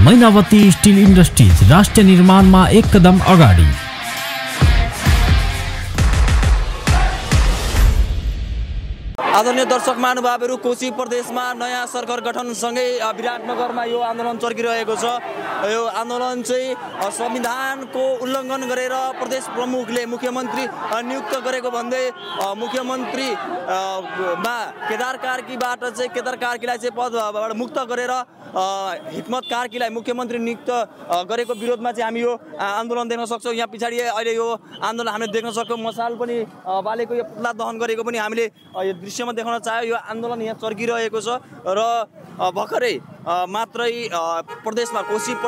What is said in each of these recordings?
Mainavati steel industries राष्ट्र निर्माणमा एक कदम अगाडि। आदरणीय दर्शक महानुभावहरू, कोशी प्रदेशमा नयाँ सरकार गठनसँगै विराटनगरमा यो आन्दोलन चर्किरहेको छ। यो आन्दोलन चाहिँ संविधानको उल्लङ्घन गरेर प्रदेश प्रमुखले मुख्यमन्त्री नियुक्त गरेको भन्दै मुख्यमन्त्री केदार कार्कीबाट चाहिँ केदार कार्कीलाई चाहिँ पदबाट मुक्त गरेर हिक्मत कार्कीलाई मुख्यमन्त्री नियुक्त गरेको विरोधमा चाहिँ हामी यो आन्दोलन देख्न सक्छौँ। यहाँ पछाडि अहिले यो आन्दोलन हामीले देख्न सक्छौँ। मसाल पनि बालेको यो पुतला दहन गरेको पनि हामीले यो दृश्यमा देखाउन चाह्यो। यो आन्दोलन यहाँ चर्किरहेको छ र भर्खरै मात्रै प्रदेशमा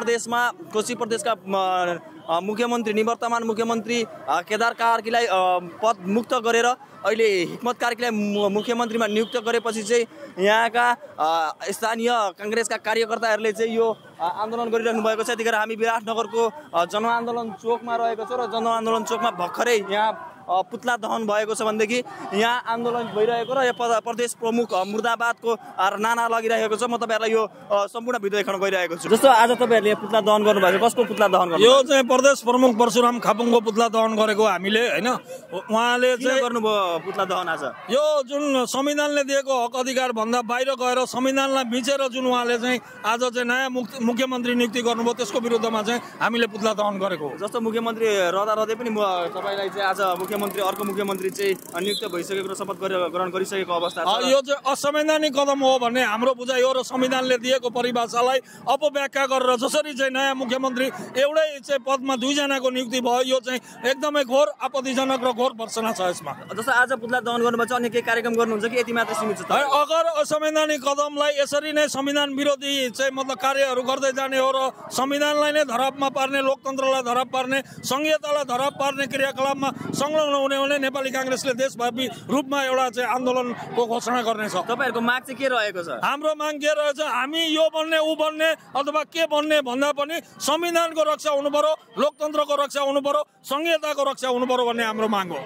कोशी प्रदेशका मुख्यमन्त्री निवर्तमान मुख्यमन्त्री केदार कार्कीलाई पद मुक्त गरेर अहिले हिक्मत कार्कीलाई मुख्यमन्त्रीमा नियुक्त गरेपछि चाहिँ यहाँका स्थानीय काङ्ग्रेसका कार्यकर्ताहरूले चाहिँ यो आन्दोलन गरिरहनु भएको छ। यतिखेर हामी विराटनगरको जनआन्दोलन चोकमा रहेको छ र जनआन्दोलन चोकमा भर्खरै यहाँ पुतला दहन भएको छ भनेदेखि यहाँ आन्दोलन भइरहेको र प्रदेश प्रमुख मुर्दाबादको नारा लगिरहेको छ। म तपाईँहरूलाई यो सम्पूर्ण भिडियो देखाउन गइरहेको छु। जस्तो आज तपाईँहरूले पुतला दहन गर्नुभएको, कसको पुतला दहन गर्नु? यो चाहिँ प्रदेश प्रमुख परशुराम खापुङको पुतला दहन गरेको हामीले हैन। उहाँले चाहिँ गर्नुभयो पुतला दहन आज? यो जुन संविधानले दिएको हक अधिकार भन्दा बाहिर गएर संविधानलाई मिचेर जुन उहाँले चाहिँ आज चाहिँ नयाँ मुख्यमन्त्री नियुक्ति गर्नुभयो, त्यसको विरुद्धमा चाहिँ हामीले पुतला दहन गरेको। जस्तो मुख्यमन्त्री रहँदै पनि तपाईँलाई चाहिँ आज अर्को मुख्यमन्त्री चाहिँ नियुक्त भइसकेको र शपथ ग्रहण गरिसकेको अवस्था छ। यो चाहिँ असंवैधानिक कदम हो भन्ने हाम्रो बुझाइ हो र संविधानले दिएको परिभाषालाई अपव्याख्या गरेर जसरी चाहिँ नयाँ मुख्यमन्त्री एउटै चाहिँ पदमा दुईजनाको नियुक्ति भयो, यो चाहिँ एकदमै घोर आपत्तिजनक र घोर भर्सना छ यसमा। जस्तो आज पुतला दहन गर्नुभएको छ, अन्य केही कार्यक्रम गर्नुहुन्छ कि यति मात्र सीमित छ? अगर असंवैधानिक कदमलाई यसरी नै संविधान विरोधी चाहिँ मतलब कार्यहरू गर्दै जाने हो र संविधानलाई नै धरापमा पार्ने, लोकतन्त्रलाई धराप पार्ने, संघीयतालाई धराप पार्ने क्रियाकलापमा संलग्न हुने भने नेपाली काङ्ग्रेसले देशव्यापी रूपमा एउटा चाहिँ आन्दोलनको घोषणा गर्नेछ। तपाईँहरूको माग चाहिँ के रहेको छ? हाम्रो माग के रहेछ, हामी यो बन्ने ऊ बन्ने अथवा के बन्ने भन्दा पनि संविधानको रक्षा हुनु पर्यो, लोकतन्त्रको रक्षा हुनु पर्यो, संघीयताको रक्षा हुनु पर्यो भन्ने हाम्रो माग हो।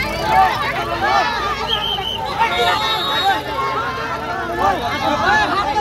Vai!